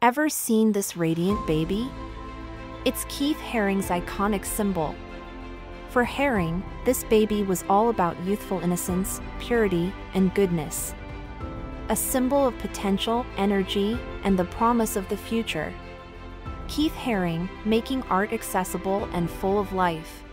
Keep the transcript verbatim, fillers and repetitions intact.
Ever seen this radiant baby? It's Keith Haring's iconic symbol. For Haring, this baby was all about youthful innocence, purity, and goodness. A symbol of potential, energy, and the promise of the future. Keith Haring, making art accessible and full of life.